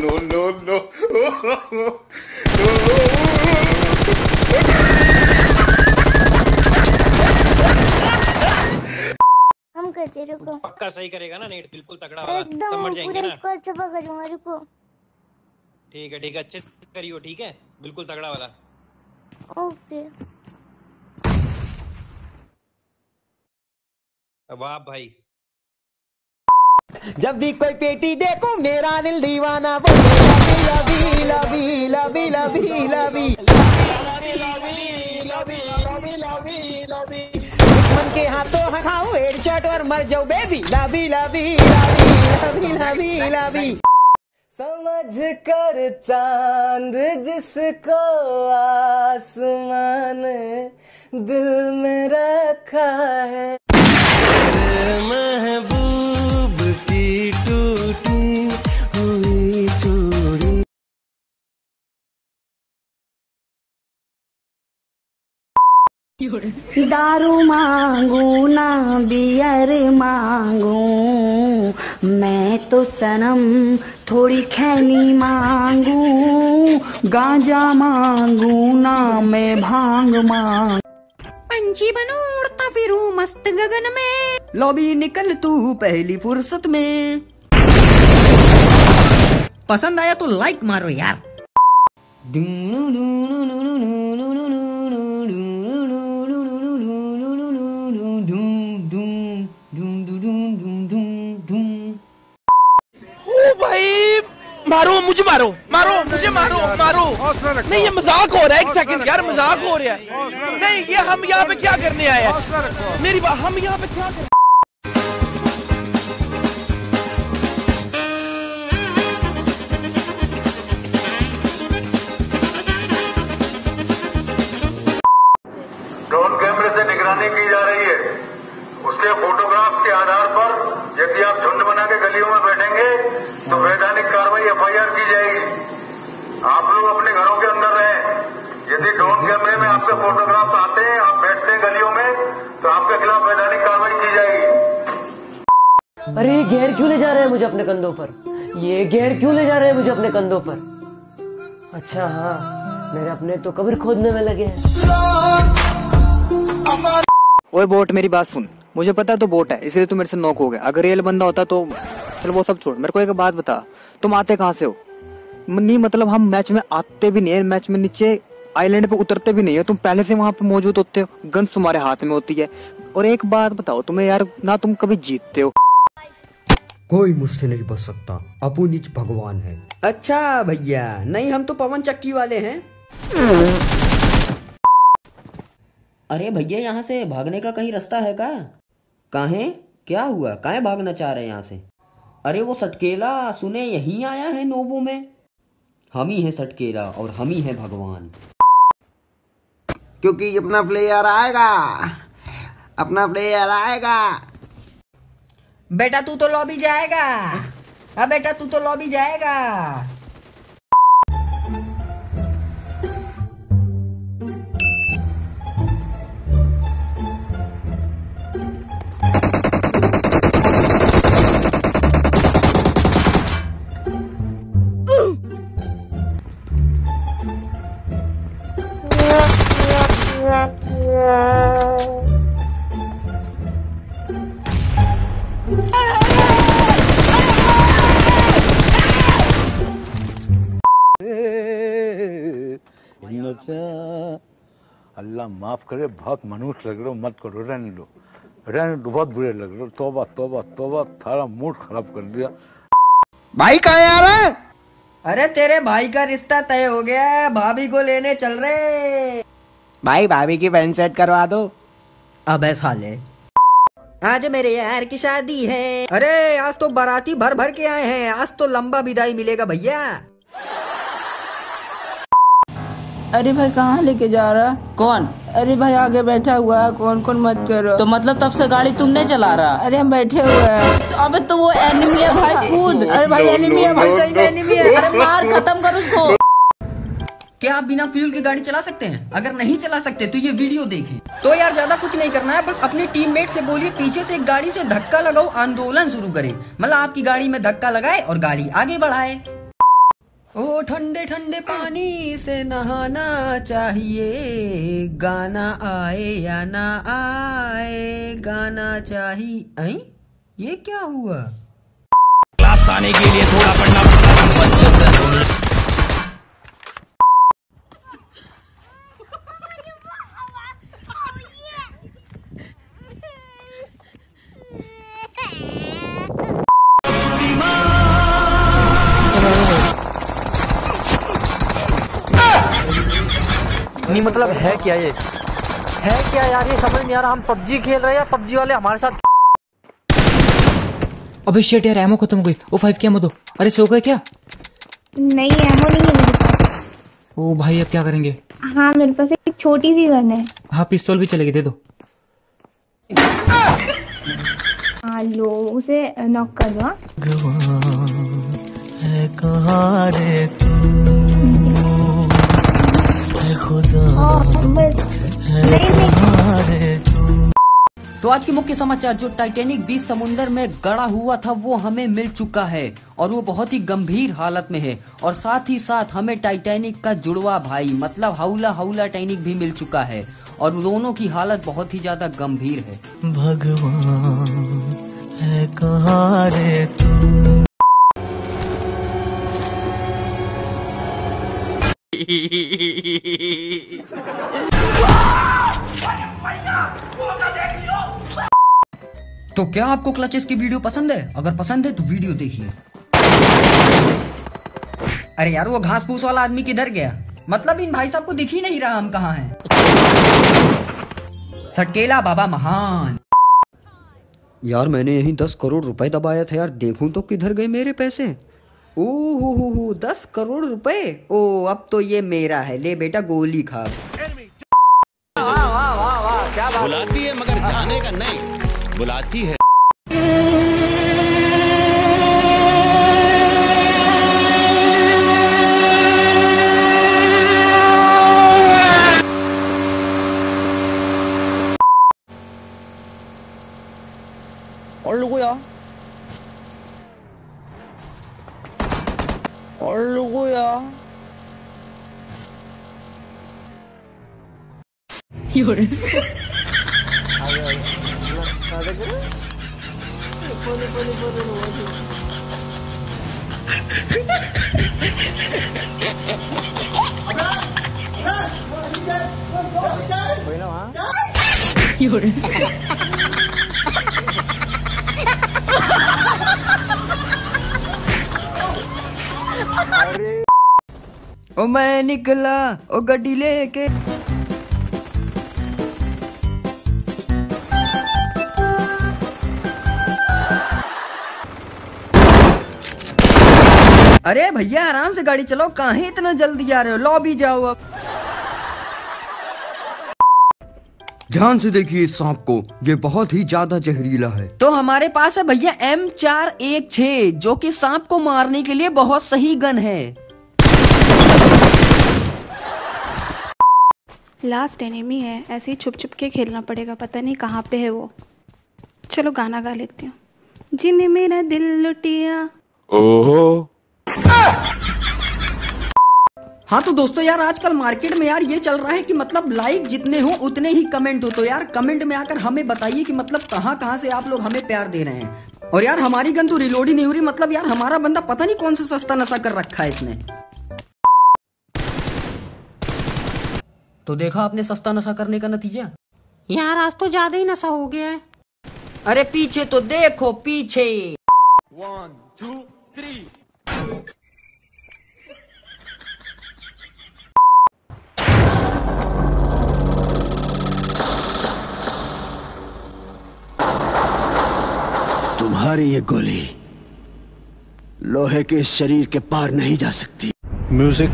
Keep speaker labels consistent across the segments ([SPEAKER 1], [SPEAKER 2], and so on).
[SPEAKER 1] no, no, no.
[SPEAKER 2] हम करते रुको।
[SPEAKER 3] पक्का सही करेगा ना नेट, बिल्कुल तगड़ा वाला,
[SPEAKER 2] एकदम
[SPEAKER 3] मर जाएंगे
[SPEAKER 2] पूरा
[SPEAKER 3] ना।
[SPEAKER 2] स्क्वाड चपा करूंगा, रुको।
[SPEAKER 3] ठीक है अच्छे से करियो, ठीक है, बिल्कुल तगड़ा वाला।
[SPEAKER 2] ओके।
[SPEAKER 3] वाह भाई।
[SPEAKER 4] जब भी कोई पेटी देखो मेरा दिल दीवाना बोले लवी लवी लवी लवी लवी लवी दुश्मन के हाथों खाओ हेडशॉट और मर जाओ बेबी लवी लवी लवी लवी लवी। समझ कर चांद जिसको आसमान दिल में रखा है, महबूब की टूटी हुई चूड़ी।
[SPEAKER 5] दारू मांगू ना बियर मांगू, मैं तो सनम थोड़ी खैनी मांगू, गांजा मांगू ना मैं भांग मांगू। पंछी बनूं उड़ता फिरूं मस्त गगन में,
[SPEAKER 4] लॉबी निकल तू पहली फुर्सत में। पसंद आया तो लाइक मारो यार।
[SPEAKER 6] ओ भाई मारो मुझे, मारो मारो मुझे, मारो मारो। नहीं ये मजाक हो रहा है, एक सेकंड यार, मजाक हो रहा है। नहीं ये हम यहाँ पे क्या करने आए हैं, मेरी बात, हम यहाँ पे क्या कर...
[SPEAKER 7] ड्रोन कैमरे से निगरानी की जा रही है। उसके फोटोग्राफ के आधार पर यदि आप झुंड बना के गलियों में बैठेंगे तो वैधानिक कार्रवाई एफआईआर की जाएगी। आप लोग अपने घरों के अंदर रहें। यदि ड्रोन कैमरे में आपके फोटोग्राफ्स आते हैं, आप बैठते हैं गलियों में, तो आपके खिलाफ वैधानिक कार्रवाई की जाएगी।
[SPEAKER 4] अरे ये घेर क्यों ले जा रहे हैं मुझे अपने कंधों पर, ये घेर क्यों ले जा रहे हैं मुझे अपने कंधों पर। अच्छा हाँ, मेरे अपने तो कब्र खोदने में लगे हैं।
[SPEAKER 8] ओए बोट मेरी बात सुन, मुझे पता है तो बोट है इसलिए तू मेरे से नॉक हो गया। अगर रियल बंदा होता तो चल वो सब छोड़, मेरे को एक बात बता, तुम आते कहाँ से हो? नहीं मतलब हम मैच में आते भी नहीं है, मैच में नीचे आइलैंड पे उतरते भी नहीं है, तुम पहले से वहाँ पे मौजूद होते हो, गन तुम्हारे हाथ में होती है। और एक बात बताओ तुम्हें यार, ना तुम कभी जीतते हो।
[SPEAKER 4] कोई मुझसे नहीं बच सकता, अपू नीच भगवान है। अच्छा भैया, नहीं हम तो पवन चक्की वाले हैं। अरे भैया यहाँ से भागने का कहीं रास्ता है का? काहे क्या हुआ, काहे भागना चाह रहे हैं यहाँ से? अरे वो सटकेला सुने यहीं आया है नोबो में। हम ही है सटकेला और हम ही है भगवान।
[SPEAKER 9] क्योंकि अपना प्लेयर आएगा, अपना प्लेयर आएगा।
[SPEAKER 4] बेटा तू तो लॉबी जाएगा, अब बेटा तू तो लॉबी जाएगा।
[SPEAKER 10] अल्लाह माफ करे, बहुत मनुष्य लग रहे हो, मत करो, रहने दो, बहुत बुरे लग रहे हो। तौबा तौबा तौबा, थारा मूड खराब कर दिया।
[SPEAKER 9] भाई कहाँ आ रहा है?
[SPEAKER 4] अरे तेरे भाई का रिश्ता तय हो गया, भाभी को लेने चल रहे।
[SPEAKER 9] भाई भाभी की बहन सेट करवा दो।
[SPEAKER 4] अबे साले, आज मेरे यार की शादी है। अरे आज तो बाराती भर भर के आए हैं, आज तो लंबा विदाई मिलेगा भैया।
[SPEAKER 11] अरे भाई कहाँ लेके जा रहा? कौन? अरे भाई आगे बैठा हुआ है, कौन कौन मत करो। तो मतलब तब से गाड़ी तुम नहीं चला रहा? अरे हम बैठे हुए हैं। तो अबे तो वो एनिमी है भाई, कूद। अरे भाई एनिमी है भाई, सही में एनिमी है। अरे मार, खत्म कर उसको।
[SPEAKER 4] क्या आप बिना फ्यूल की गाड़ी चला सकते हैं? अगर नहीं चला सकते तो ये वीडियो देखें। तो यार ज्यादा कुछ नहीं करना है, बस अपने टीममेट से बोलिए पीछे से एक गाड़ी से धक्का लगाओ, आंदोलन शुरू करे। मतलब आपकी गाड़ी में धक्का लगाए और गाड़ी आगे बढ़ाए। ओ ठंडे ठंडे पानी से नहाना चाहिए, गाना आए या ना आए गाना चाहिए। ये क्या हुआ?
[SPEAKER 6] क्लास आने के लिए थोड़ा पढ़ना पड़ता है, बच्चे से सुन।
[SPEAKER 8] नहीं मतलब है क्या ये? है क्या यार, ये समझ नहीं आ रहा। हम पबजी खेल रहे हैं या पबजी वाले हमारे साथ?
[SPEAKER 11] अबे शिट यार, एमो खत्म हो गई। ओ 5 की एमो दो। अरे सो गए क्या?
[SPEAKER 2] नहीं, एमो नहीं है मेरे पास।
[SPEAKER 11] ओ भाई अब क्या करेंगे?
[SPEAKER 2] हाँ मेरे पास एक छोटी सी गन है।
[SPEAKER 11] हाँ पिस्तौल भी चलेगी, दे दो।
[SPEAKER 2] हाँ लो, उसे नॉक कर दो।
[SPEAKER 4] तो आज के मुख्य समाचार, जो टाइटैनिक 20 समुंदर में गड़ा हुआ था वो हमें मिल चुका है और वो बहुत ही गंभीर हालत में है। और साथ ही साथ हमें टाइटैनिक का जुड़वा भाई मतलब हाउला टाइटैनिक भी मिल चुका है और दोनों की हालत बहुत ही ज्यादा गंभीर है।
[SPEAKER 1] भगवान है कहाँ रे तू?
[SPEAKER 4] तो क्या आपको क्लचेस की वीडियो पसंद है? अगर पसंद है तो वीडियो देखिए। अरे यार वो घास फूस वाला आदमी किधर गया? मतलब इन भाई साहब को दिख ही नहीं रहा हम कहाँ हैं। सटकेला बाबा महान। यार मैंने यही 10 करोड़ रुपए दबाया था यार, देखूं तो किधर गए मेरे पैसे। ओहो 10 करोड़ रुपए। ओ अब तो ये मेरा है, ले बेटा गोली खा।
[SPEAKER 12] बुलाती है मगर जाने का नहीं, बुलाती है।
[SPEAKER 11] और लोगों यार, और लोगों यार,
[SPEAKER 4] ओ मैं निकला ओ गड्डी लेके। अरे भैया आराम से गाड़ी चलाओ, काहे इतना जल्दी जा रहे हो? लॉबी जाओ अब। ध्यान से देखिए इस सांप को, ये बहुत ही ज्यादा जहरीला है। तो हमारे पास है भैया M416 जो कि सांप को मारने के लिए बहुत सही गन है।
[SPEAKER 13] लास्ट एनिमी है, ऐसे ही छुप छुप के खेलना पड़ेगा, पता नहीं कहाँ पे है वो। चलो गाना गा लेती हूँ। जिन्हें मेरा दिल लुटिया।
[SPEAKER 12] ओहो।
[SPEAKER 4] हाँ तो दोस्तों यार आजकल मार्केट में यार ये चल रहा है कि मतलब लाइक जितने हो उतने ही कमेंट हो। तो यार कमेंट में आकर हमें बताइए कि मतलब कहाँ से आप लोग हमें प्यार दे रहे हैं। और यार हमारी गन तो रिलोड ही नहीं हो रही, मतलब यार हमारा बंदा पता नहीं कौन सा सस्ता नशा कर रखा है इसने। तो देखा आपने सस्ता नशा करने का नतीजा।
[SPEAKER 14] यार आज तो ज्यादा ही नशा हो गया है।
[SPEAKER 4] अरे पीछे तो देखो पीछे।
[SPEAKER 6] 1 2 3।
[SPEAKER 12] तुम्हारी ये गोली लोहे के शरीर के पार नहीं जा सकती। म्यूजिक।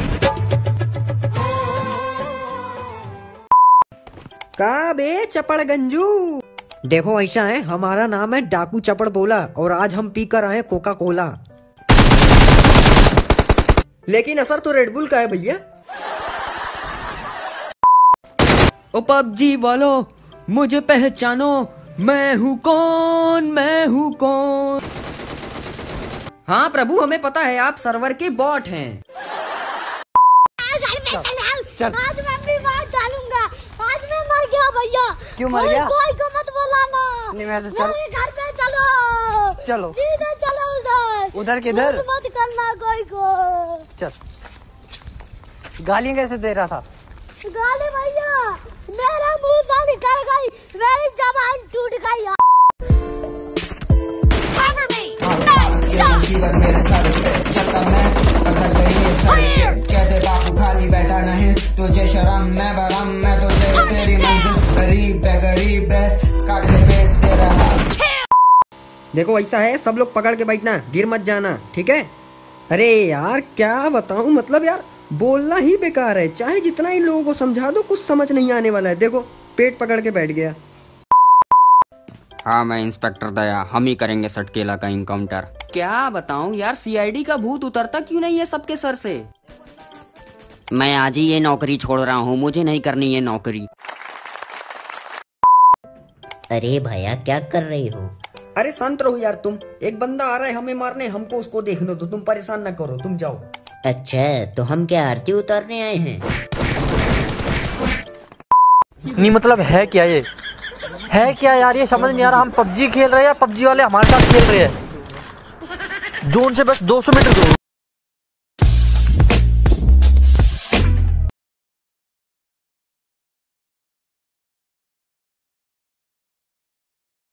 [SPEAKER 4] का बे चपड़ गंजू। देखो ऐसा है, हमारा नाम है डाकू चपड़ बोला और आज हम पी कर आए कोका कोला। लेकिन असर तो रेडबुल का है भैया। ओ पबजी वालों मुझे पहचानो, मैं हूँ कौन, मैं हूँ कौन। हाँ प्रभु, हमें पता है आप सर्वर के बॉट हैं।
[SPEAKER 15] चल। आज मैं भी मार डालूंगा। आज मैं मर गया भैया।
[SPEAKER 9] क्यों मर गया?
[SPEAKER 15] कोई को मत बुलाना।
[SPEAKER 9] नहीं मैं तो चल।
[SPEAKER 15] मेरे घर पे चलो।
[SPEAKER 9] चलो।
[SPEAKER 15] सीधे चलो उधर।
[SPEAKER 9] उधर किधर?
[SPEAKER 15] मत करना कोई को।
[SPEAKER 9] चल। गालियाँ कैसे दे रहा था?
[SPEAKER 15] गाली भैया, मेरा मुंह से निकल गई, मेरी जबान टूट गई।
[SPEAKER 16] खाली बैठा नहीं तुझे शर्म मैं बरम मैं तुझे तेरी मंजिल गरीब है काटे पेट दे रहा।
[SPEAKER 4] देखो ऐसा है, सब लोग पकड़ के बैठना, गिर मत जाना, ठीक है? अरे यार क्या बताऊं, मतलब यार बोलना ही बेकार है, चाहे जितना ही लोगों को समझा दो कुछ समझ नहीं आने वाला है। देखो पेट पकड़ के बैठ गया। हाँ मैं इंस्पेक्टर दया, हम ही करेंगे सटकेला का इनकाउंटर। क्या बताऊं यार, सीआईडी का भूत उतरता क्यों नहीं है सबके सर से। मैं आज ही ये नौकरी छोड़ रहा हूँ, मुझे नहीं करनी ये नौकरी।
[SPEAKER 17] अरे भैया क्या कर रही हो?
[SPEAKER 4] अरे शांत रहो यार तुम, एक बंदा आ रहा है हमें मारने, हमको उसको देखने दो, तुम परेशान न करो, तुम जाओ।
[SPEAKER 17] अच्छा तो हम क्या आरती उतारने आए हैं?
[SPEAKER 8] नहीं मतलब है क्या ये, है क्या यार, ये समझ नहीं आ रहा। हम पबजी खेल रहे हैं या पबजी वाले हमारे साथ खेल रहे हैं। जोन से बस 200 मीटर दूर।